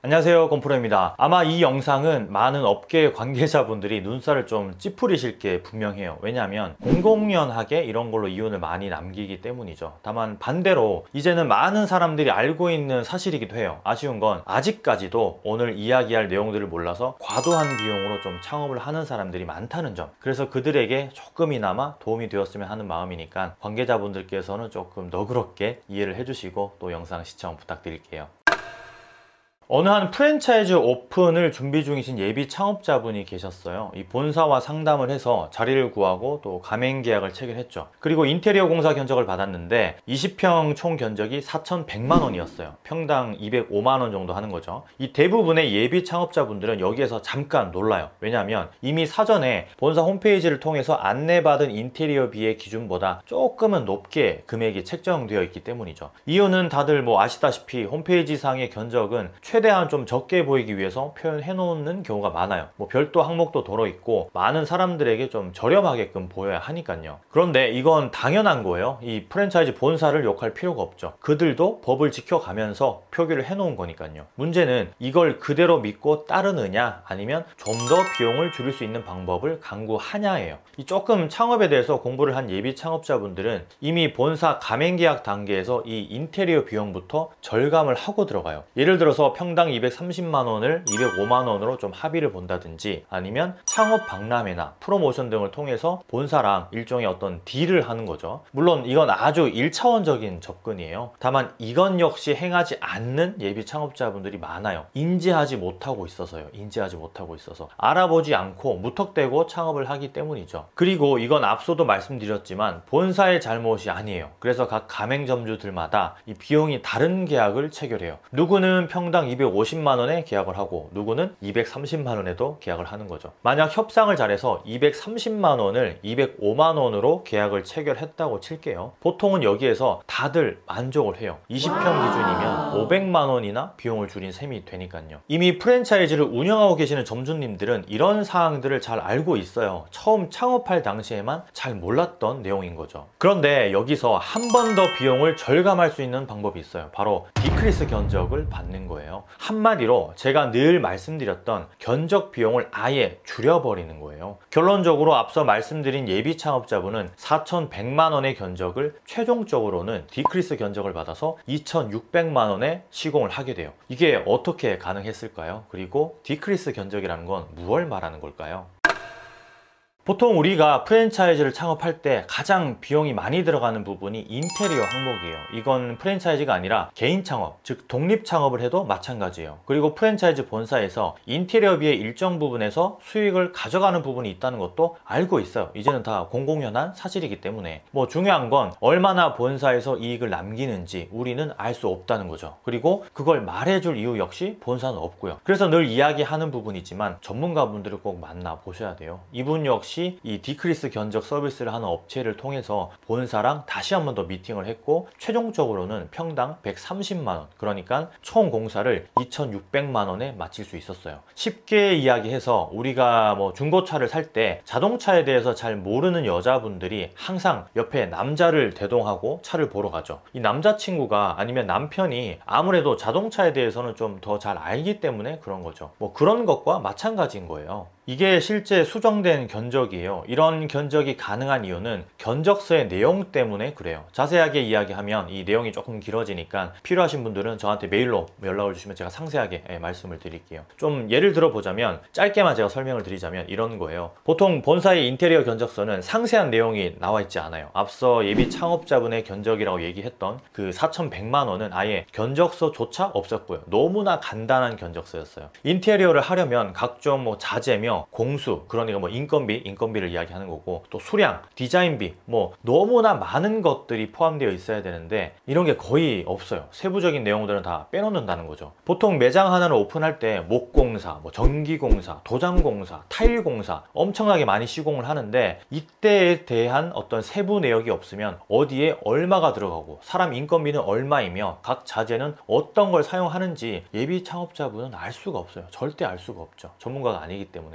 안녕하세요, 건프로입니다. 아마 이 영상은 많은 업계 관계자분들이 눈살을 좀 찌푸리실 게 분명해요. 왜냐하면 공공연하게 이런 걸로 이윤을 많이 남기기 때문이죠. 다만 반대로 이제는 많은 사람들이 알고 있는 사실이기도 해요. 아쉬운 건 아직까지도 오늘 이야기할 내용들을 몰라서 과도한 비용으로 좀 창업을 하는 사람들이 많다는 점. 그래서 그들에게 조금이나마 도움이 되었으면 하는 마음이니까 관계자분들께서는 조금 너그럽게 이해를 해주시고 또 영상 시청 부탁드릴게요. 어느 한 프랜차이즈 오픈을 준비 중이신 예비 창업자분이 계셨어요. 이 본사와 상담을 해서 자리를 구하고 또 가맹 계약을 체결했죠. 그리고 인테리어 공사 견적을 받았는데 20평 총 견적이 4,100만 원이었어요. 평당 205만 원 정도 하는 거죠. 이 대부분의 예비 창업자분들은 여기에서 잠깐 놀라요. 왜냐하면 이미 사전에 본사 홈페이지를 통해서 안내받은 인테리어비의 기준보다 조금은 높게 금액이 책정되어 있기 때문이죠. 이유는 다들 아시다시피 홈페이지상의 견적은 최대한 좀 적게 보이기 위해서 표현해 놓는 경우가 많아요. 별도 항목도 들어 있고 많은 사람들에게 좀 저렴하게끔 보여야 하니까요. 그런데 이건 당연한 거예요. 이 프랜차이즈 본사를 욕할 필요가 없죠. 그들도 법을 지켜가면서 표기를 해 놓은 거니까요. 문제는 이걸 그대로 믿고 따르느냐 아니면 좀 더 비용을 줄일 수 있는 방법을 강구하냐예요. 이 조금 창업에 대해서 공부를 한 예비 창업자분들은 이미 본사 가맹계약 단계에서 이 인테리어 비용부터 절감을 하고 들어가요. 예를 들어서 평당 230만 원을 205만 원으로 좀 합의를 본다든지 아니면 창업 박람회나 프로모션 등을 통해서 본사랑 일종의 어떤 딜을 하는 거죠. 물론 이건 아주 1차원적인 접근이에요. 다만 이건 역시 행하지 않는 예비 창업자분들이 많아요. 인지하지 못하고 있어서요. 알아보지 않고 무턱대고 창업을 하기 때문이죠. 그리고 이건 앞서도 말씀드렸지만 본사의 잘못이 아니에요. 그래서 각 가맹점주들마다 이 비용이 다른 계약을 체결해요. 누구는 평당 250만 원에 계약을 하고 누구는 230만 원에도 계약을 하는 거죠. 만약 협상을 잘해서 230만 원을 205만 원으로 계약을 체결했다고 칠게요. 보통은 여기에서 다들 만족을 해요. 20평 기준이면 500만 원이나 비용을 줄인 셈이 되니까요. 이미 프랜차이즈를 운영하고 계시는 점주님들은 이런 사항들을 잘 알고 있어요. 처음 창업할 당시에만 잘 몰랐던 내용인 거죠. 그런데 여기서 한 번 더 비용을 절감할 수 있는 방법이 있어요. 바로 디크리스 견적을 받는 거예요. 한마디로 제가 늘 말씀드렸던 견적 비용을 아예 줄여버리는 거예요. 결론적으로 앞서 말씀드린 예비 창업자분은 4,100만 원의 견적을 최종적으로는 디크리스 견적을 받아서 2,600만 원에 시공을 하게 돼요. 이게 어떻게 가능했을까요? 그리고 디크리스 견적이라는 건 무엇을 말하는 걸까요? 보통 우리가 프랜차이즈를 창업할 때 가장 비용이 많이 들어가는 부분이 인테리어 항목이에요. 이건 프랜차이즈가 아니라 개인 창업, 즉 독립 창업을 해도 마찬가지예요. 그리고 프랜차이즈 본사에서 인테리어비의 일정 부분에서 수익을 가져가는 부분이 있다는 것도 알고 있어요. 이제는 다 공공연한 사실이기 때문에 중요한 건 얼마나 본사에서 이익을 남기는지 우리는 알 수 없다는 거죠. 그리고 그걸 말해줄 이유 역시 본사는 없고요. 그래서 늘 이야기하는 부분이지만 전문가분들을 꼭 만나 보셔야 돼요. 이분 역시 이 디크리스 견적 서비스를 하는 업체를 통해서 본사랑 다시 한 번 더 미팅을 했고 최종적으로는 평당 130만 원, 그러니까 총 공사를 2,600만 원에 마칠 수 있었어요. 쉽게 이야기해서 우리가 중고차를 살 때 자동차에 대해서 잘 모르는 여자분들이 항상 옆에 남자를 대동하고 차를 보러 가죠. 이 남자친구가 아니면 남편이 아무래도 자동차에 대해서는 좀 더 잘 알기 때문에 그런 거죠. 그런 것과 마찬가지인 거예요. 이게 실제 수정된 견적이에요. 이런 견적이 가능한 이유는 견적서의 내용 때문에 그래요. 자세하게 이야기하면 이 내용이 조금 길어지니까 필요하신 분들은 저한테 메일로 연락을 주시면 제가 상세하게 말씀을 드릴게요. 좀 예를 들어 보자면 짧게만 제가 설명을 드리자면 이런 거예요. 보통 본사의 인테리어 견적서는 상세한 내용이 나와 있지 않아요. 앞서 예비 창업자분의 견적이라고 얘기했던 그 4,100만 원은 아예 견적서조차 없었고요. 너무나 간단한 견적서였어요. 인테리어를 하려면 각종 자재며 공수, 그러니까 인건비를 이야기하는 거고, 또 수량, 디자인비, 너무나 많은 것들이 포함되어 있어야 되는데 이런 게 거의 없어요. 세부적인 내용들은 다 빼놓는다는 거죠. 보통 매장 하나를 오픈할 때 목공사, 전기공사, 도장공사, 타일공사 엄청나게 많이 시공을 하는데 이때에 대한 어떤 세부 내역이 없으면 어디에 얼마가 들어가고 사람 인건비는 얼마이며 각 자재는 어떤 걸 사용하는지 예비 창업자분은 알 수가 없어요. 절대 알 수가 없죠. 전문가가 아니기 때문에.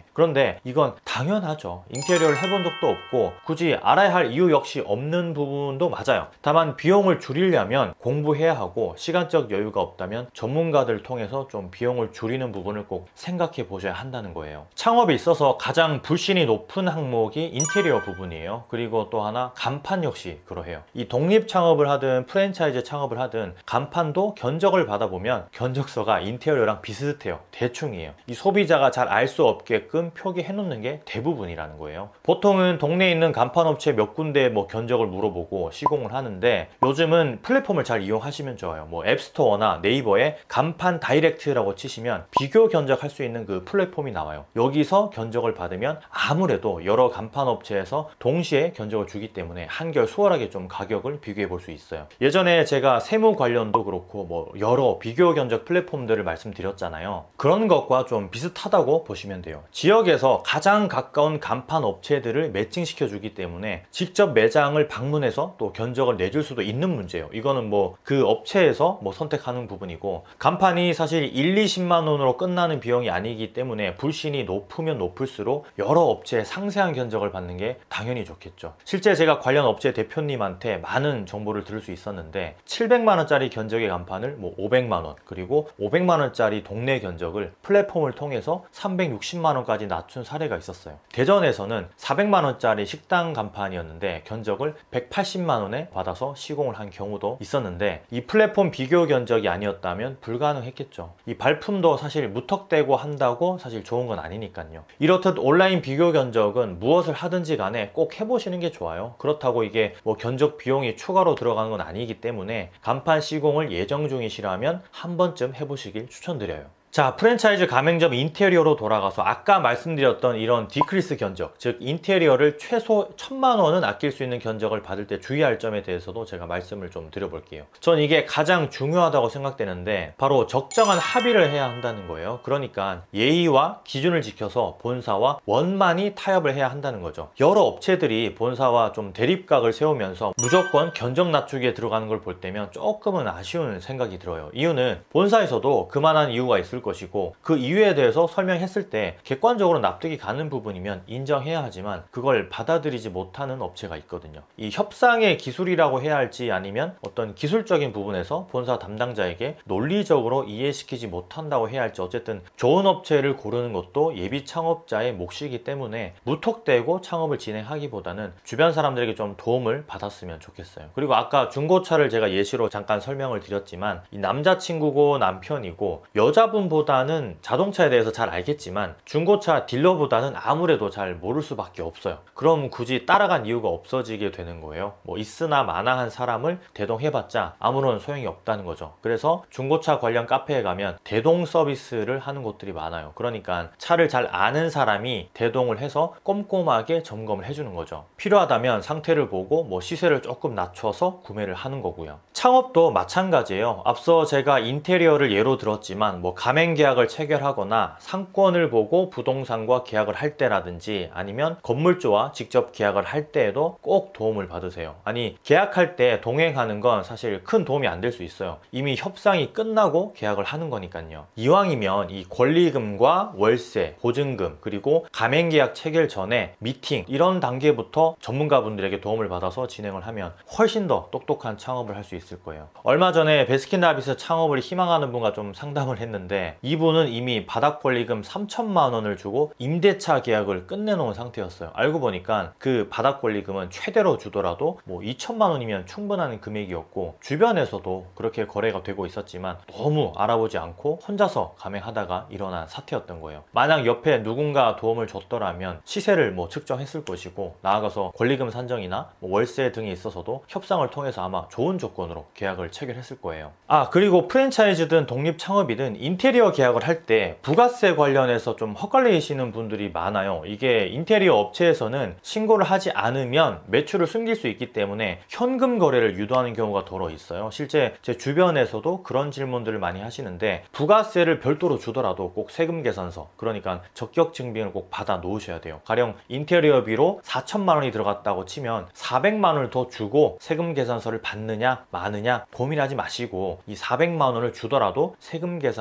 그런데 이건 당연하죠. 인테리어를 해본 적도 없고 굳이 알아야 할 이유 역시 없는 부분도 맞아요. 다만 비용을 줄이려면 공부해야 하고 시간적 여유가 없다면 전문가들 통해서 좀 비용을 줄이는 부분을 꼭 생각해 보셔야 한다는 거예요. 창업에 있어서 가장 불신이 높은 항목이 인테리어 부분이에요. 그리고 또 하나 간판 역시 그러해요. 이 독립 창업을 하든 프랜차이즈 창업을 하든 간판도 견적을 받아보면 견적서가 인테리어랑 비슷해요. 대충이에요. 이 소비자가 잘 알 수 없게끔 표기해 놓는 게 대부분이라는 거예요. 보통은 동네에 있는 간판 업체 몇 군데 뭐 견적을 물어보고 시공을 하는데 요즘은 플랫폼을 잘 이용하시면 좋아요. 뭐 앱스토어나 네이버에 간판 다이렉트라고 치시면 비교 견적할 수 있는 그 플랫폼이 나와요. 여기서 견적을 받으면 아무래도 여러 간판 업체에서 동시에 견적을 주기 때문에 한결 수월하게 좀 가격을 비교해 볼 수 있어요. 예전에 제가 세무 관련도 그렇고 뭐 여러 비교 견적 플랫폼들을 말씀드렸잖아요. 그런 것과 좀 비슷하다고 보시면 돼요. 지역에서 가장 가까운 간판 업체들을 매칭시켜 주기 때문에 직접 매장을 방문해서 또 견적을 내줄 수도 있는 문제예요. 이거는 뭐 그 업체에서 뭐 선택하는 부분이고, 간판이 사실 1, 20만 원으로 끝나는 비용이 아니기 때문에 불신이 높으면 높을수록 여러 업체의 상세한 견적을 받는 게 당연히 좋겠죠. 실제 제가 관련 업체 대표님한테 많은 정보를 들을 수 있었는데 700만 원짜리 견적의 간판을 뭐 500만 원, 그리고 500만 원짜리 동네 견적을 플랫폼을 통해서 360만 원까지 낮춘 사례가 있었어요. 대전에서는 400만 원짜리 식당 간판이었는데 견적을 180만 원에 받아서 시공을 한 경우도 있었는데, 이 플랫폼 비교 견적이 아니었다면 불가능했겠죠. 이 발품도 사실 무턱대고 한다고 사실 좋은 건 아니니까요. 이렇듯 온라인 비교 견적은 무엇을 하든지 간에 꼭 해보시는 게 좋아요. 그렇다고 이게 뭐 견적 비용이 추가로 들어가는 건 아니기 때문에 간판 시공을 예정 중이시라면 한 번쯤 해보시길 추천드려요. 자, 프랜차이즈 가맹점 인테리어로 돌아가서 아까 말씀드렸던 이런 디크리스 견적, 즉 인테리어를 최소 1000만 원은 아낄 수 있는 견적을 받을 때 주의할 점에 대해서도 제가 말씀을 좀 드려볼게요. 전 이게 가장 중요하다고 생각되는데 바로 적정한 합의를 해야 한다는 거예요. 그러니까 예의와 기준을 지켜서 본사와 원만히 타협을 해야 한다는 거죠. 여러 업체들이 본사와 좀 대립각을 세우면서 무조건 견적 낮추기에 들어가는 걸 볼 때면 조금은 아쉬운 생각이 들어요. 이유는 본사에서도 그만한 이유가 있을 것이고 그 이유에 대해서 설명했을 때 객관적으로 납득이 가는 부분이면 인정해야 하지만 그걸 받아들이지 못하는 업체가 있거든요. 이 협상의 기술이라고 해야 할지 아니면 어떤 기술적인 부분에서 본사 담당자에게 논리적으로 이해시키지 못한다고 해야 할지, 어쨌든 좋은 업체를 고르는 것도 예비 창업자의 몫이기 때문에 무턱대고 창업을 진행하기보다는 주변 사람들에게 좀 도움을 받았으면 좋겠어요. 그리고 아까 중고차를 제가 예시로 잠깐 설명을 드렸지만 이 남자친구고 남편이고 여자분 보다는 자동차에 대해서 잘 알겠지만 중고차 딜러보다는 아무래도 잘 모를 수밖에 없어요. 그럼 굳이 따라간 이유가 없어지게 되는 거예요. 뭐 있으나 마나한 사람을 대동해봤자 아무런 소용이 없다는 거죠. 그래서 중고차 관련 카페에 가면 대동 서비스를 하는 곳들이 많아요. 그러니까 차를 잘 아는 사람이 대동을 해서 꼼꼼하게 점검을 해주는 거죠. 필요하다면 상태를 보고 뭐 시세를 조금 낮춰서 구매를 하는 거고요. 창업도 마찬가지예요. 앞서 제가 인테리어를 예로 들었지만 뭐 가맹 계약을 체결하거나 상권을 보고 부동산과 계약을 할 때라든지 아니면 건물주와 직접 계약을 할 때에도 꼭 도움을 받으세요. 아니, 계약할 때 동행하는 건 사실 큰 도움이 안 될 수 있어요. 이미 협상이 끝나고 계약을 하는 거니까요. 이왕이면 이 권리금과 월세, 보증금, 그리고 가맹계약 체결 전에 미팅, 이런 단계부터 전문가분들에게 도움을 받아서 진행을 하면 훨씬 더 똑똑한 창업을 할 수 있을 거예요. 얼마 전에 베스킨라빈스 창업을 희망하는 분과 좀 상담을 했는데 이분은 이미 바닥 권리금 3천만 원을 주고 임대차 계약을 끝내놓은 상태였어요. 알고 보니까 그 바닥 권리금은 최대로 주더라도 뭐 2천만 원이면 충분한 금액이었고 주변에서도 그렇게 거래가 되고 있었지만 너무 알아보지 않고 혼자서 가맹하다가 일어난 사태였던 거예요. 만약 옆에 누군가 도움을 줬더라면 시세를 뭐 측정했을 것이고 나아가서 권리금 산정이나 뭐 월세 등에 있어서도 협상을 통해서 아마 좋은 조건으로 계약을 체결했을 거예요. 아, 그리고 프랜차이즈든 독립 창업이든 인테리어 계약을 할 때 부가세 관련해서 좀 헛갈리시는 분들이 많아요. 이게 인테리어 업체에서는 신고를 하지 않으면 매출을 숨길 수 있기 때문에 현금 거래를 유도하는 경우가 더러 있어요. 실제 제 주변에서도 그런 질문들을 많이 하시는데 부가세를 별도로 주더라도 꼭 세금 계산서, 그러니까 적격 증빙을 꼭 받아 놓으셔야 돼요. 가령 인테리어비로 4천만 원이 들어갔다고 치면 400만 원을 더 주고 세금 계산서를 받느냐 마느냐 고민하지 마시고 이 400만 원을 주더라도 세금 계산서를 꼭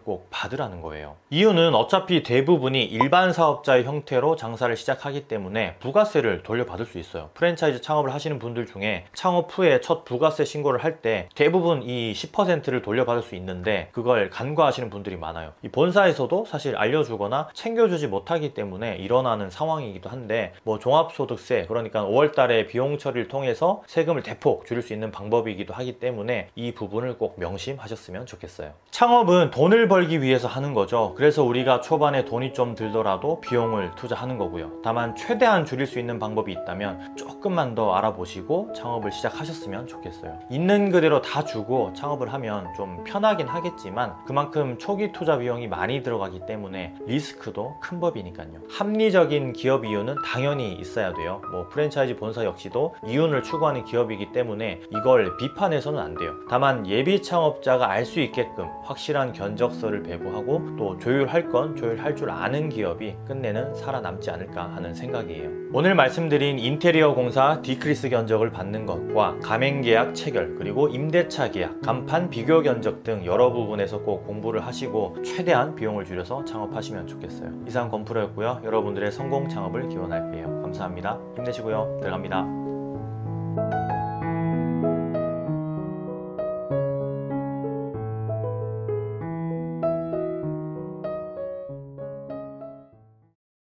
꼭 받으라는 거예요. 이유는 어차피 대부분이 일반 사업자의 형태로 장사를 시작하기 때문에 부가세를 돌려받을 수 있어요. 프랜차이즈 창업을 하시는 분들 중에 창업 후에 첫 부가세 신고를 할 때 대부분 이 10%를 돌려받을 수 있는데 그걸 간과하시는 분들이 많아요. 이 본사에서도 사실 알려주거나 챙겨주지 못하기 때문에 일어나는 상황이기도 한데, 뭐 종합소득세, 그러니까 5월달에 비용 처리를 통해서 세금을 대폭 줄일 수 있는 방법이기도 하기 때문에 이 부분을 꼭 명심하셨으면 좋겠어요. 창업은 돈을 벌기 위해서 하는 거죠. 그래서 우리가 초반에 돈이 좀 들더라도 비용을 투자하는 거고요. 다만 최대한 줄일 수 있는 방법이 있다면 조금만 더 알아보시고 창업을 시작하셨으면 좋겠어요. 있는 그대로 다 주고 창업을 하면 좀 편하긴 하겠지만 그만큼 초기 투자 비용이 많이 들어가기 때문에 리스크도 큰 법이니까요. 합리적인 기업 이윤은 당연히 있어야 돼요. 뭐 프랜차이즈 본사 역시도 이윤을 추구하는 기업이기 때문에 이걸 비판해서는 안 돼요. 다만 예비 창업자가 알 수 있게끔 확실한 견적서를 배부하고 또 조율할 건 조율할 줄 아는 기업이 끝내는 살아남지 않을까 하는 생각이에요. 오늘 말씀드린 인테리어 공사 디크리스 견적을 받는 것과 가맹계약 체결, 그리고 임대차 계약, 간판 비교 견적 등 여러 부분에서 꼭 공부를 하시고 최대한 비용을 줄여서 창업하시면 좋겠어요. 이상 건프로였고요. 여러분들의 성공 창업을 기원할게요. 감사합니다. 힘내시고요. 들어갑니다.